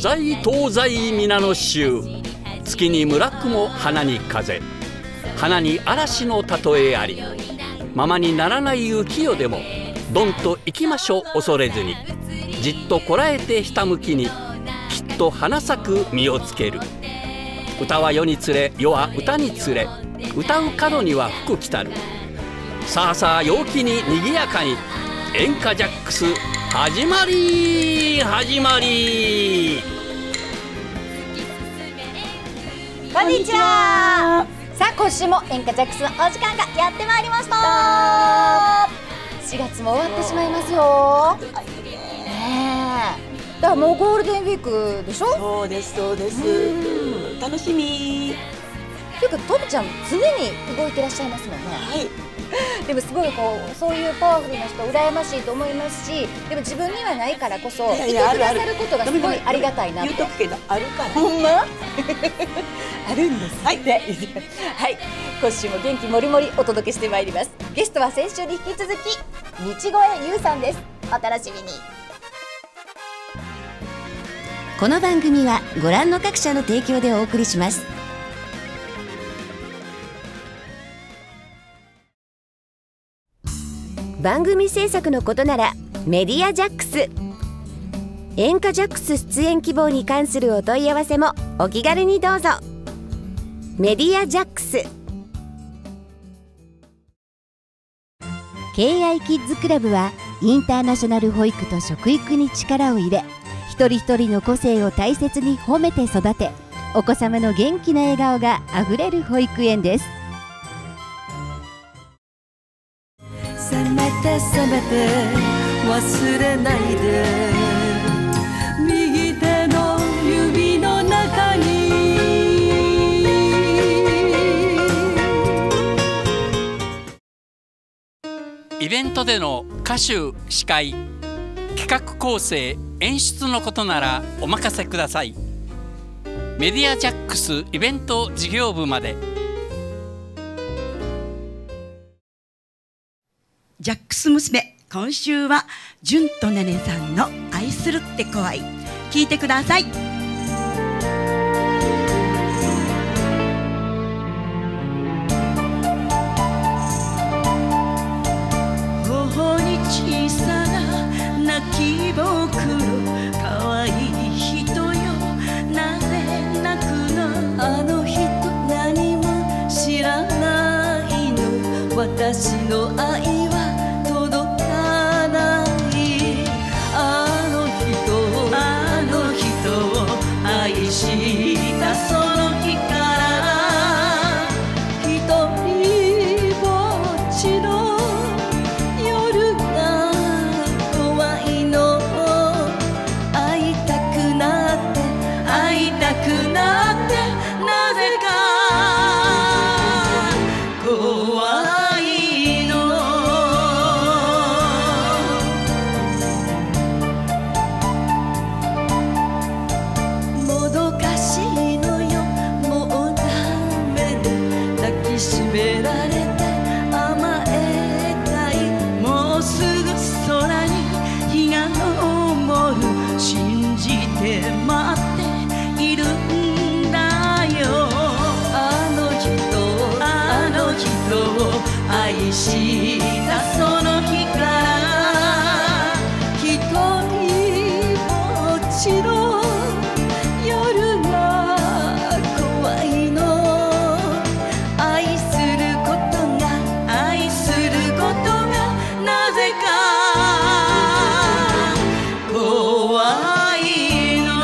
西東西皆の衆。月に村雲花に風、花に嵐の例えあり。ままにならない浮世でもどんと行きましょう恐れずに。じっとこらえてひたむきに、きっと花咲く実をつける。歌は世につれ、世は歌につれ、歌う角には福来たる。さあさあ陽気ににぎやかに、演歌ジャックス始まり始まり。 こんにちは。さあ今週も演歌ジャックスのお時間がやってまいりました。4月も終わってしまいますよ。ねえ。だからもうゴールデンウィークでしょ。 そうですそうです。楽しみ。 というかとみちゃん常に動いてらっしゃいますもんね。 はい。 でもすごいこうそういうパワフルな人羨ましいと思いますし、でも自分にはないからこそいてくださることがすごいありがたいなって。 言うとくけどあるから。 ほんま？あるんです。はい。はい。今週も元気もりもりお届けしてまいります。ゲストは先週に引き続き道越優さんです。お楽しみに。 この番組はご覧の各社の提供でお送りします。番組制作のことならメディアジャックス、演歌ジャックス出演希望に関するお問い合わせもお気軽にどうぞ。メディアジャックス。敬愛キッズクラブはインターナショナル保育と食育に力を入れ、一人一人の個性を大切に褒めて育て、お子様の元気な笑顔があふれる保育園です。 せめてせめて忘れないで、右手の指の中にイベントでの歌手、司会、企画構成、演出のことならお任せください。メディアジャックスイベント事業部まで。 ジャックス娘、今週はじゅんとねねさんの愛するって怖い。聞いてください。 頬に小さな泣きぼくろ、かわいい人よ、なぜ泣くの。あの人何も知らないの、私の愛は届かない。あの人を愛したその日から一人ぼっちの夜が怖いの。会いたくなって会いたくなって、なぜか怖いの。もどかしいのよ、もうダメで抱きしめられて甘えたい。もうすぐ空に日が昇る、信じて待っているんだよ。あの人を愛したその日から一人ぼっちの夜が怖いの。愛することがなぜか怖いの。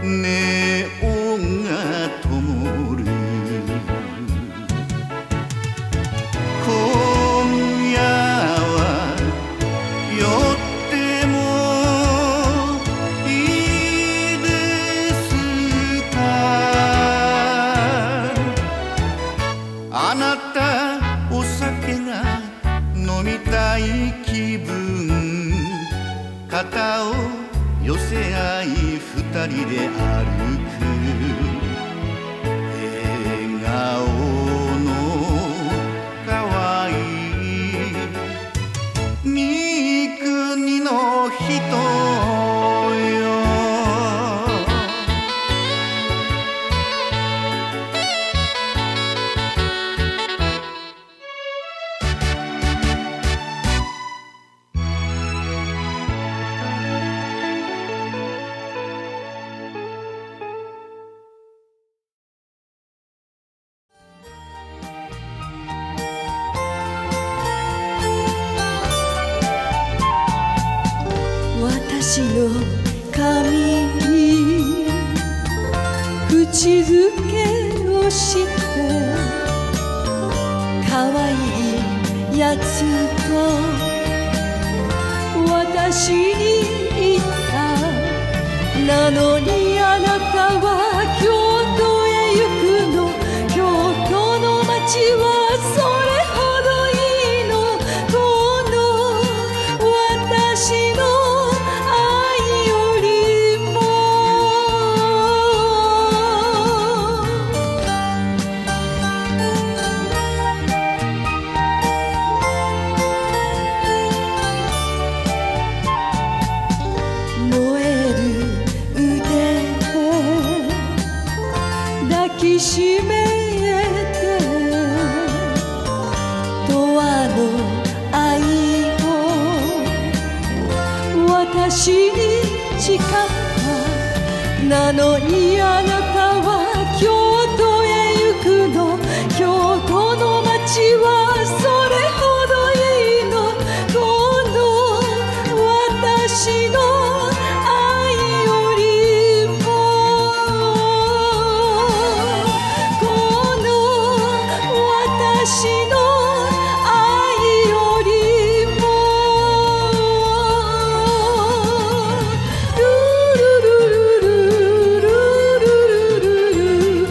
ネオンが灯る今夜は寄ってもいいですかあなたお酒が飲みたい気分肩を寄せ合い二人で歩く笑顔の可愛い三国の人よ私の髪に口づけをして可愛いやつと私に言ったなのにあなたは京都へ行くの京都の街はそれほどいいのこの私の抱きしめて永遠の愛を私に誓ったなのにあなたは京都へ行くの京都の街はそれほどいいのこの私の愛よりも私の愛よりもルルルルルルルルルルル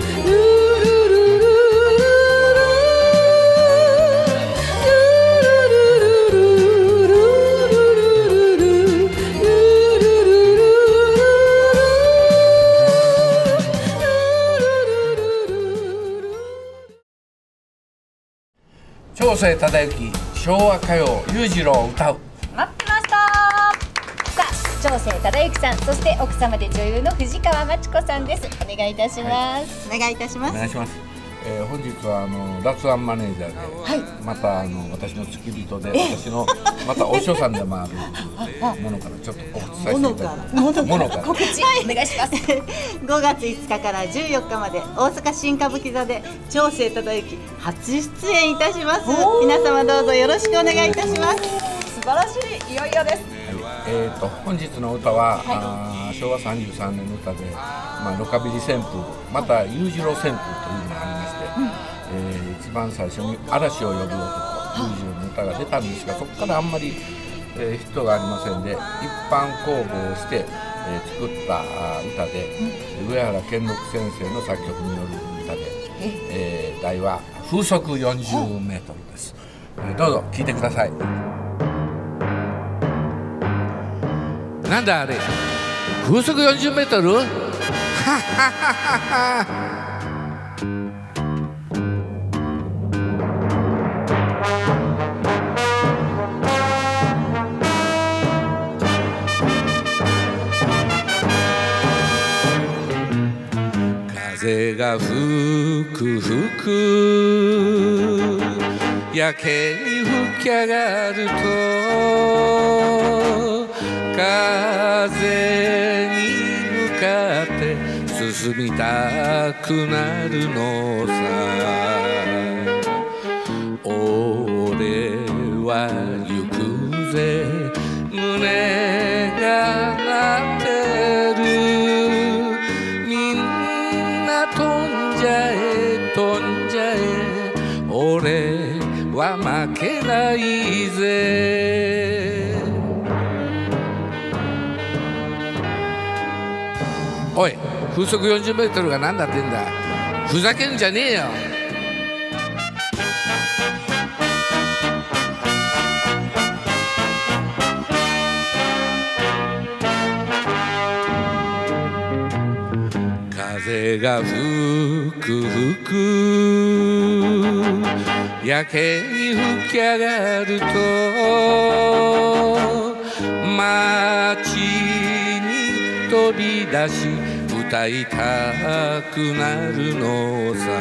長生忠之昭和歌謡裕次郎を歌う待ってました。さあ、長生忠之さん、そして奥様で女優の藤川真知子さんです。お願いいたします。 お願いいたします。 お願いします。本日は辣腕マネージャーで、また私の付き人で私のまたお師匠さんでもあるものからちょっと告知させていただきます。ものから告知お願いします。 5月5日から14日まで大阪新歌舞伎座で長生忠之初出演いたします。皆様どうぞよろしくお願いいたします。 素晴らしい、いよいよです。 本日の歌は、昭和33年の歌で、ロカビリ旋風また裕次郎旋風というのがありまして、一番最初に嵐を呼ぶ男裕次郎の歌が出たんですがそこからあんまり、ヒットがありませんで一般公募をして、作った歌で、上原健六先生の作曲による歌で、題は風速40メートルです。どうぞ聴いてください。なんだあれ風速40メートルはっはっはっは。風が吹く吹くやけに吹き上がると風に向かって進みたくなるのさ俺は行くぜ胸が鳴ってる負けないぜ。おい、風速40メートルが何だってんだ。ふざけんじゃねえよ。風が吹く吹くやけに吹き上がると街に飛び出し歌いたくなるのさ。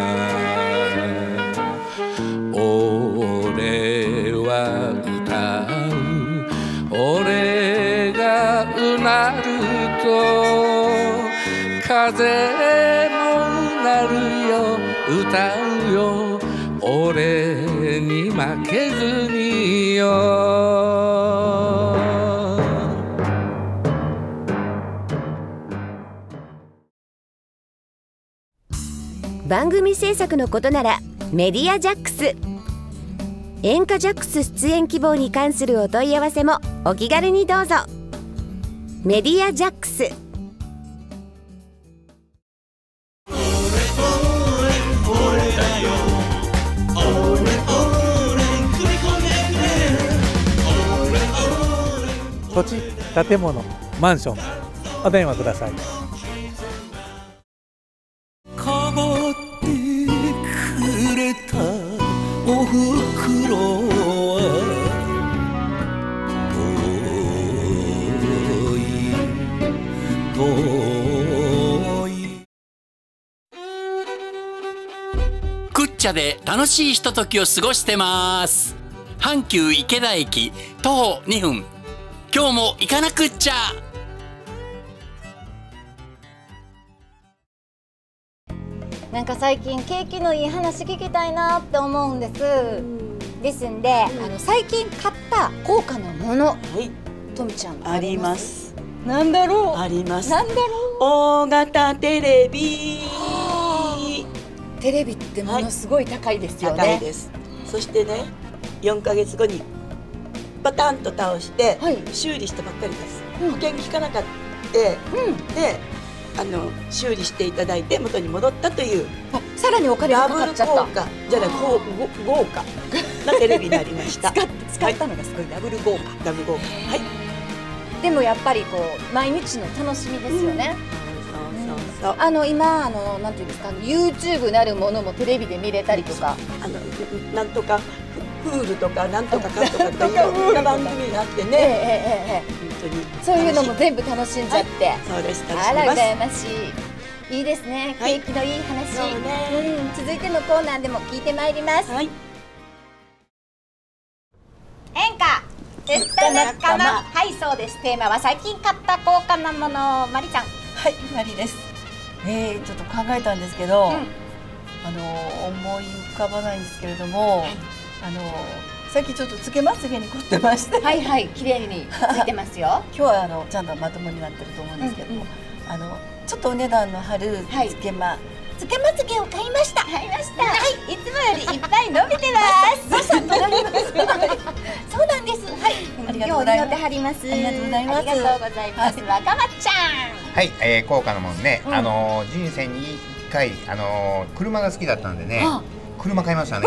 俺は歌う、俺がうなると風もなるよ、歌うよ、俺に負けずによ。 番組制作のことならメディアジャックス。演歌ジャックス出演希望に関するお問い合わせもお気軽にどうぞ。メディアジャックス。 土地、建物、マンション、お電話ください。 かばってくれたおふくろは遠いクッチャで楽しいひとときを過ごしてます。阪急池田駅徒歩2分。今日も行かなくっちゃ。 なんか最近景気のいい話聞きたいなって思うんです。ですんで、最近買った高価なもの、とみちゃんあります。 なんだろう。 あります。 なんだろう。 大型テレビ。 テレビってものすごい高いですよね。 高いです。そしてね、4ヶ月後にパタンと倒して修理したばっかりです。保険効かなかった。で、修理していただいて元に戻ったという。 さらにお金がかかっちゃった。 ダブル効果じゃない、豪華なテレビになりました。 使ったのがすごいダブル豪華。 ダブル豪華。はい。 でもやっぱりこう毎日の楽しみですよね。 そう今なんていうんですか、YouTube なるものもテレビで見れたりとか、 なんとかフールとかなんとかかんとかっていろんな番組があってね。本当にそういうのも全部楽しんじゃって。 そうです。 あら羨ましい。いいですね。景気のいい話。続いてのコーナーでも聞いてまいります。演歌テスト仲間。はい、そうです。テーマは最近買った高価なもの。マリちゃん。 はい、マリです。ちょっと考えたんですけど、思い浮かばないんですけれども、さっきちょっとつけまつげに凝ってまして、 はいはい、綺麗についてますよ。 今日はちゃんとまともになってると思うんですけども、ちょっとお値段の張るつけまつげを買いました。 買いました。はい、いつもよりいっぱい伸びてます。そうなんです。はい、 ありがとうございます。 貼ります。 ありがとうございます。 ありがとうございます。若松ちゃん。 はい、高価なもんね。人生に1回車が好きだったんでね。車買いましたね。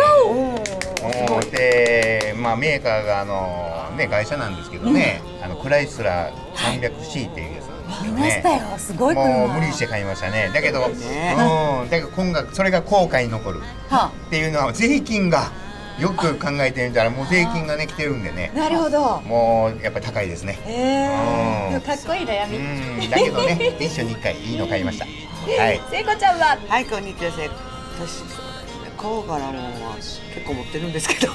で、メーカーが会社なんですけどね、クライスラー 300C っていうやつなんですけどね。 すごい車。 もう無理して買いましたね。だけど今回それが後悔に残るっていうのは税金がよく考えてみたらもう税金がね来てるんでね。 なるほど。 もうやっぱり高いですね。 かっこいい悩み。 だけどね、一緒に1回いいの買いました。はい。 聖子ちゃんは。 はい、こんにちは。私高価なものは結構持ってるんですけど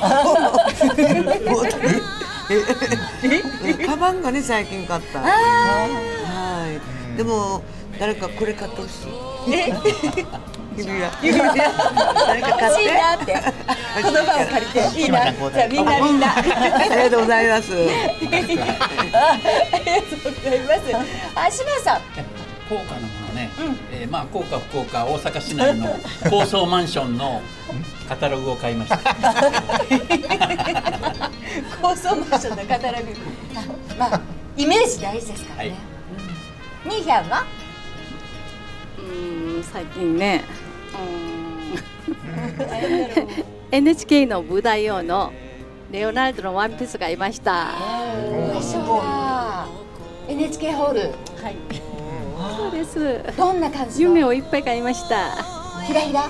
カバンがね最近買った。はい。でも誰かこれ買ってほしい。指輪誰か買って。 いいなって。この場を借りていいな。じゃあみんな。 ありがとうございます。 ありがとうございます。島さん。 高価なものね、まあ高価福岡大阪市内の高層マンションのカタログを買いました。 高層マンションのカタログ。まあイメージ大事ですからね。ニーヒャンは？ 最近ね、NHK の舞台用のレオナルドのワンピースがいました。 でしょうか。NHK ホール。 はい。そうです。 どんな感じ？ 夢をいっぱい買いました。 ひらひら。はい。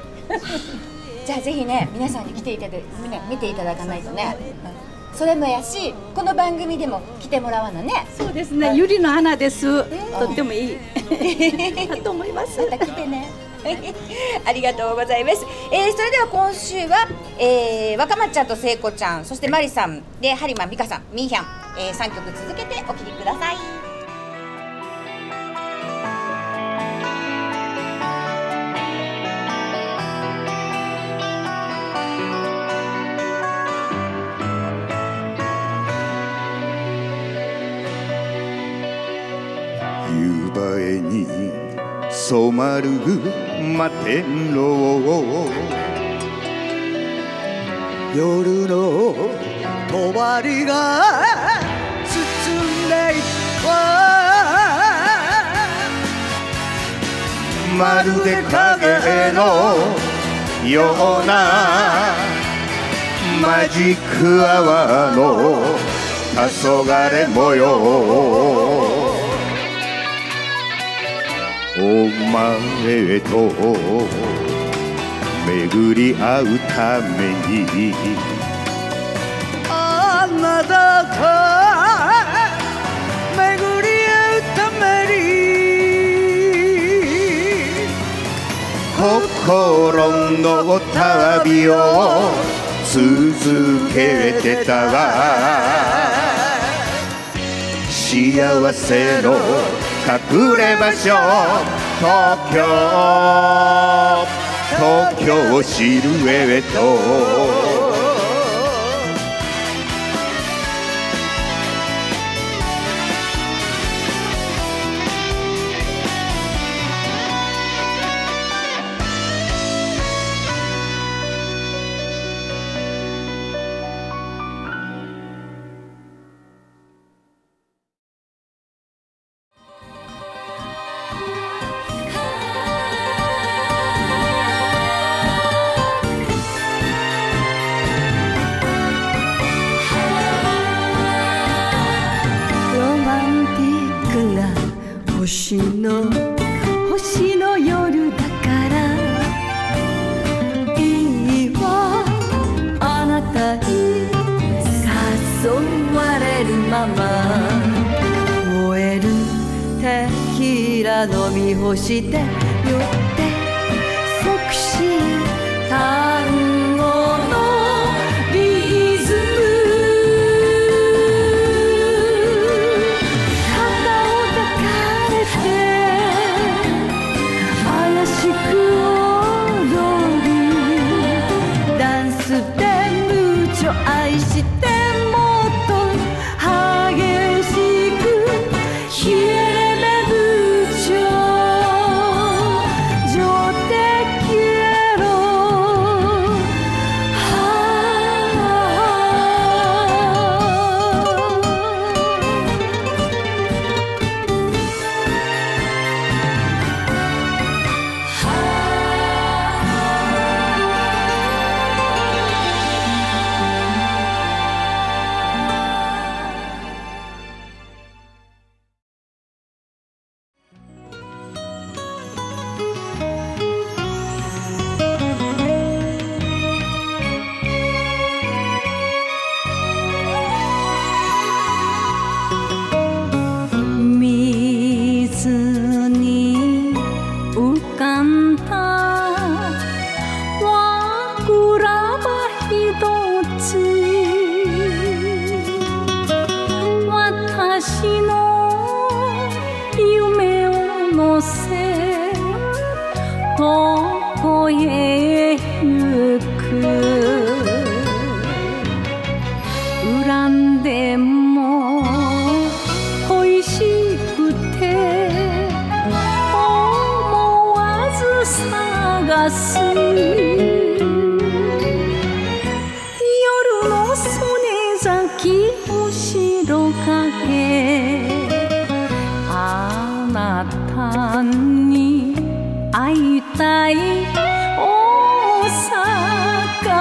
じゃあぜひね皆さんに来ていただいて見ていただかないとね。それもやし、この番組でも来てもらわなね。 そうですね。ユリの花です。とってもいい。だと思います。 また来てね。ありがとうございます。それでは今週は、若松ちゃんと聖子ちゃん、そしてマリさんで播磨美香さん、ミーヒャン、3曲続けてお聴きください。 夕映えに染まる摩天楼、 夜の帳が包んでいくまるで影のようなマジックアワーの黄昏模様、お前と巡り合うためにあなたと巡り合うために心の旅を続けてたわ、幸せの隠れ場所東京シルエット、 星の夜だからいいわ、あなたに誘われるまま燃えるテキーラ飲み干して酔って即死単語のリズム、愛してもっと激しく冷えれぶちょ上手キエロ恨んでも恋しくてす夜の曽根崎お城影あなたに会いたい大阪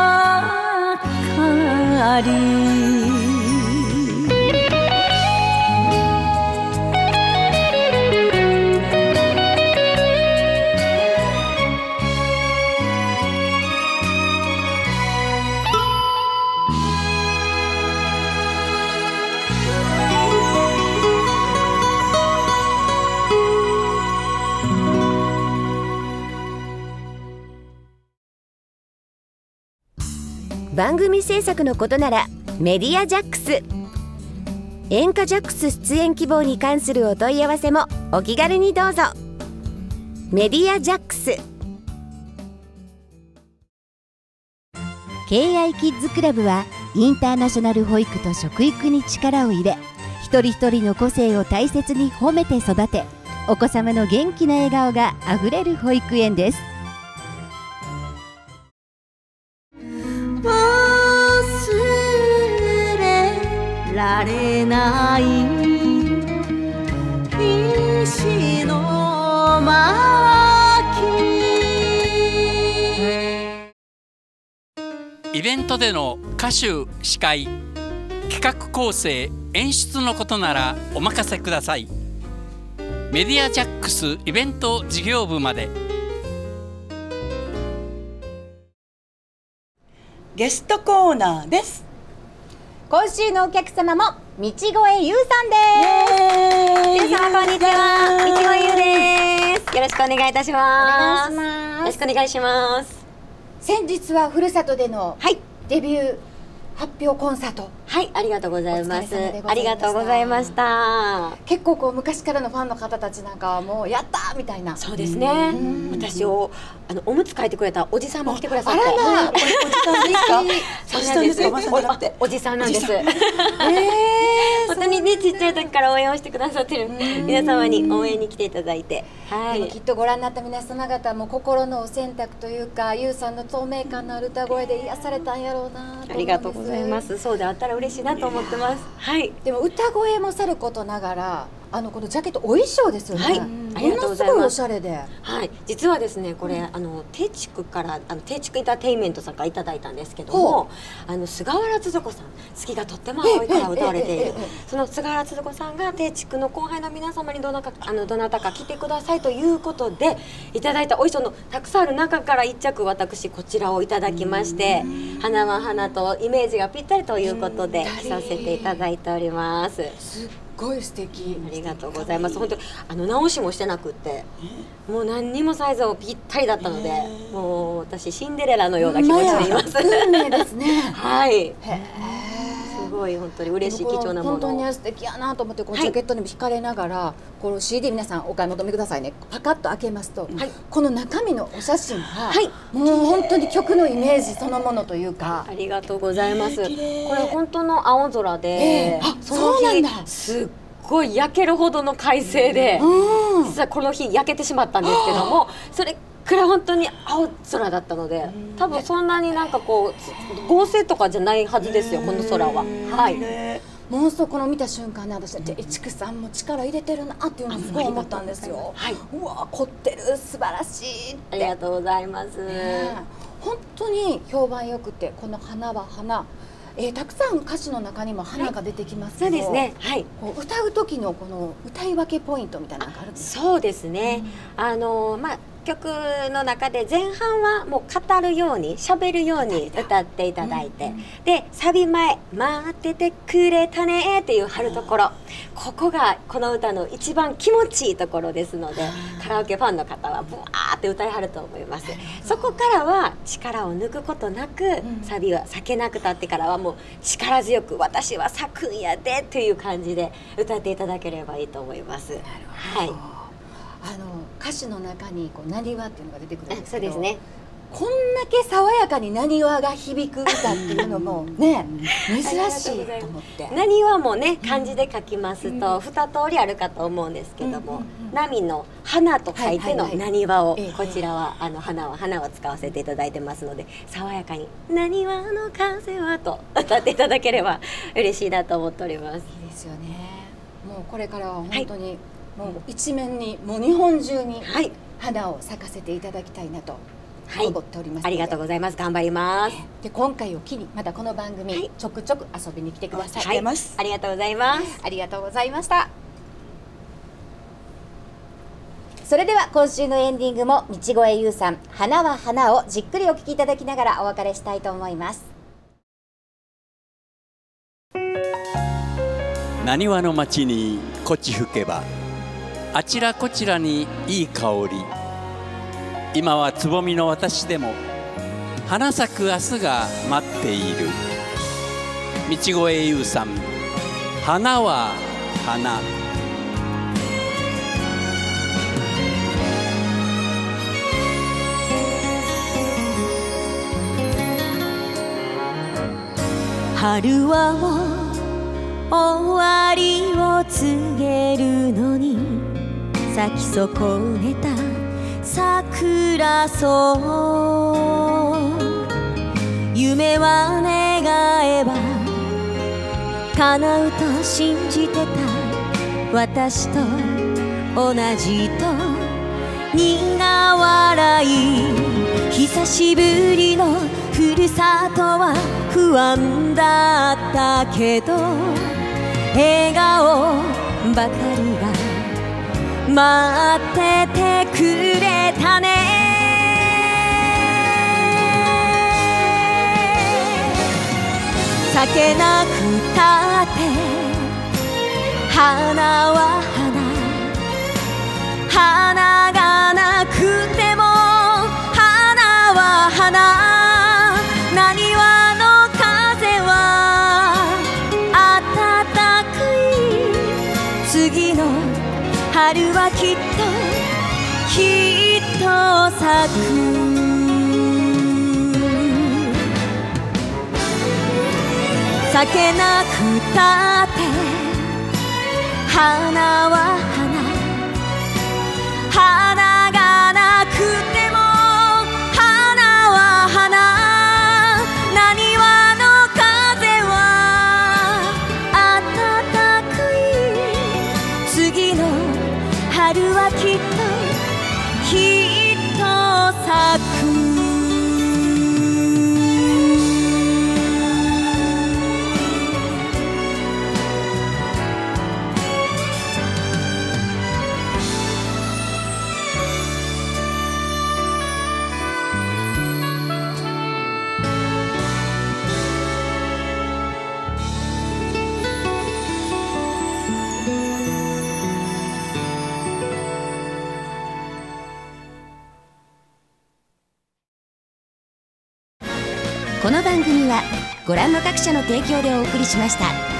かり番組制作のことならメディアジャックス、演歌ジャックス出演希望に関するお問い合わせもお気軽にどうぞ。メディアジャックス。敬愛キッズクラブはインターナショナル保育と食育に力を入れ、一人一人の個性を大切に褒めて育て、お子様の元気な笑顔があふれる保育園です。 られない石の巻イベントでの歌手、司会、企画構成、演出のことならお任せください。メディアジャックスイベント事業部まで。 ゲストコーナーです。 今週のお客様も道越優さんです。 皆様こんにちは、道越優です。よろしくお願いいたします。よろしくお願いします。 先日はふるさとでのデビュー発表コンサート、 はい、ありがとうございます。ありがとうございました。 結構こう昔からのファンの方たちなんかはもうやったーみたいな。 そうですね。私をおむつ替えてくれたおじさんも来てくださって。 あらら、これおじさんですか？ そうなんです。おじさんなんです。本当にね、ちっちゃい時から応援をしてくださってる皆様に応援に来ていただいて、 はい。きっとご覧になった皆様方も心のお選択というか、優さんの透明感のある歌声で癒されたんやろうな。 ありがとうございます。そうであったら嬉しいなと思ってます。はい。 でも歌声もさることながら、このジャケットお衣装ですよね。 はい。ありがとうございます。 ものすごいおしゃれで。 はい。実はですね、これ定畜から定畜エンターテインメントさんからいただいたんですけども、菅原つづ子さん、月がとっても青いから歌われている。その菅原つづ子さんが定畜の後輩の皆様にどなたか来てくださいということでいただいたお衣装のたくさんある中から一着私こちらをいただきまして、花は花とイメージがぴったりということで着させていただいております。 すごい素敵。 ありがとうございます。本当に直しもしてなくって、もう何にもサイズもぴったりだったので、もう私シンデレラのような気持ちでいます。 運命ですね。 はい。すごい本当に嬉しい貴重なもの。 本当に素敵やなと思ってこのジャケットにも惹かれながら、この CD 皆さんお買い求めくださいね。パカッと開けますと、この中身のお写真がもう本当に曲のイメージそのものというか。 ありがとうございます。これ本当の青空で、その日すっごい焼けるほどの快晴で、実はこの日焼けてしまったんですけども、それから本当に青空だったので、多分そんなになんかこう合成とかじゃないはずですよ、この空は。はい。 ものすごくこの見た瞬間ね、私定畜さんも力入れてるなっていうのをすごい思ったんですよ。 はい。 うわ、凝ってる、素晴らしいって。 ありがとうございます。 本当に評判よくて、この花は花。たくさん歌詞の中にも花が出てきますけど、 そうですね。はい。 歌う時のこの歌い分けポイントみたいなのがあるんですか？ そうですね。曲の中で前半はもう語るように喋るように歌っていただいて、でサビ前「待っててくれたね」っていう張るところ、ここがこの歌の一番気持ちいいところですので、カラオケファンの方はブワーって歌いはると思います。そこからは力を抜くことなく、サビは避けなくたってからはもう力強く「私は咲くんやで」という感じで歌っていただければいいと思います。はい。 歌詞の中にこうなにわっていうのが出てくるんですけど、 そうですね。 こんだけ爽やかになにわが響く歌っていうのもね珍しいと思って。 なにわもね漢字で書きますと2通りあるかと思うんですけども、波の花と書いてのなにわを、こちらは花を使わせていただいてますので、爽やかになにわの風はと歌っていただければ嬉しいなと思っております。 いいですよね。もうこれからは本当に、もう一面にもう日本中に花を咲かせていただきたいなと思っております。 ありがとうございます。頑張ります。 で今回を機にまたこの番組、ちょくちょく遊びに来てください。 ありがとうございます。 ありがとうございました。それでは今週のエンディングも道越優さん「花は花」をじっくりお聴きいただきながらお別れしたいと思います。 なにわの街にこち吹けば、あちらこちらにいい香り。今はつぼみの私でも花咲く明日が待っている。道越優さん、花は花。 春は終わりを告げるのに咲き損ねた桜草、夢は願えば叶うと信じてた私と同じと苦笑い。久しぶりのふるさとは不安だったけど笑顔ばかりが待っててくれたね。酒なくたって花は花、花がなくても花は花。なにわの風は暖かい。次の春はきっと咲く。酒なくたって花は花、花がなくても花は花。なにわの風は暖かい。次の春はきっと咲く。 この番組はご覧の各社の提供でお送りしました。